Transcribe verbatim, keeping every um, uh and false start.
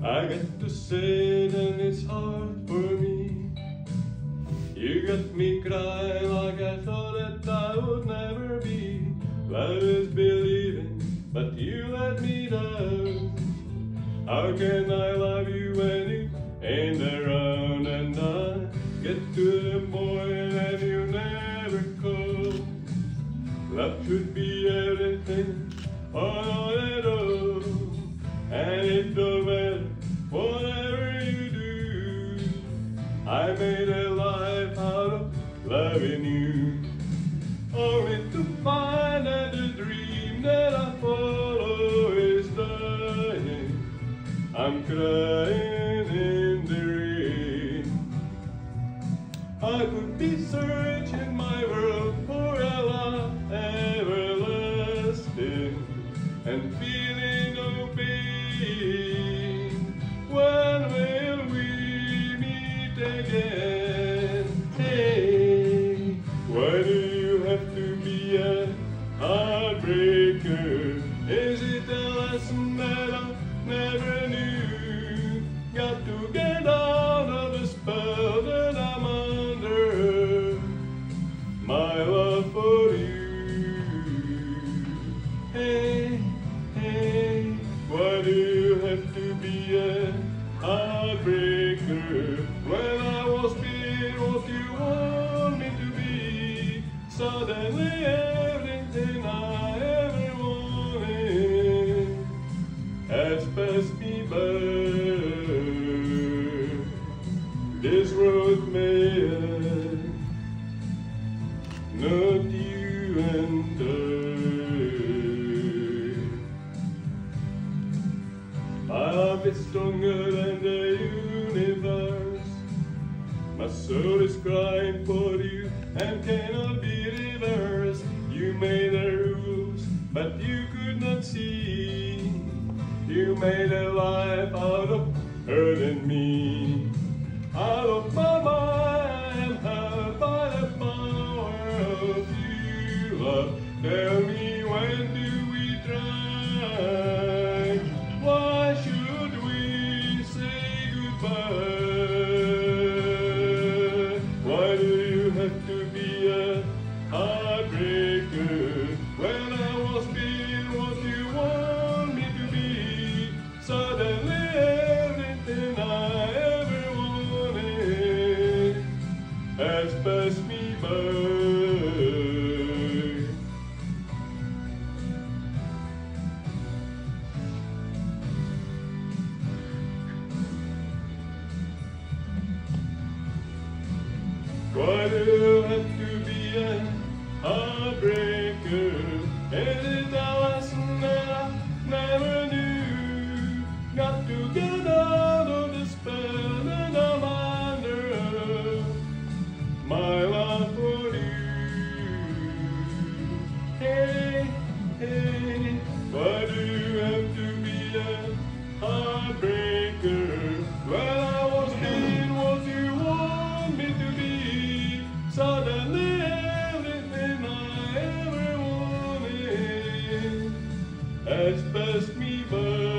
I got to say that it's hard for me. You got me crying like I thought that I would never be. Love is believing, but you let me down. How can I love you when you ain't around? And I get to the point and you never call. Love should be everything, or not at all. And it don't matter whatever you do. I made a life out of loving you, only to find that the dream that I follow is dying. I'm crying in the rain. I could be searching my world for a love everlasting and feeling no pain. When will we meet again? Hey, why do you have to be a heartbreaker? Is it a lesson that I never knew? Got to get out of the spell that I'm under. My love for you. Hey, hey, why do you have to be a heartbreaker? When I was being what you want me to be, suddenly everything I ever wanted has passed me by. This road may end, not you and I. My love is stronger than the universe. My soul is crying for you and cannot be reversed. You made the rules, but you could not see. You made a life out of hurting me. Out of my mind, I am held by the power of you. Love, tell me, when do we try? Why should we say goodbye? Why do you have to be a heartbreaker? When I was being what you want me to be, suddenly everything I ever wanted has passed me by. Why do you have to be a heartbreaker? Is it a lesson that I never knew? Got to get out of the spell that I'm under. My love for you. Hey, hey, why do you have to be a heartbreaker? Well, I was being what you want me to be. Suddenly everything I ever wanted has passed me by.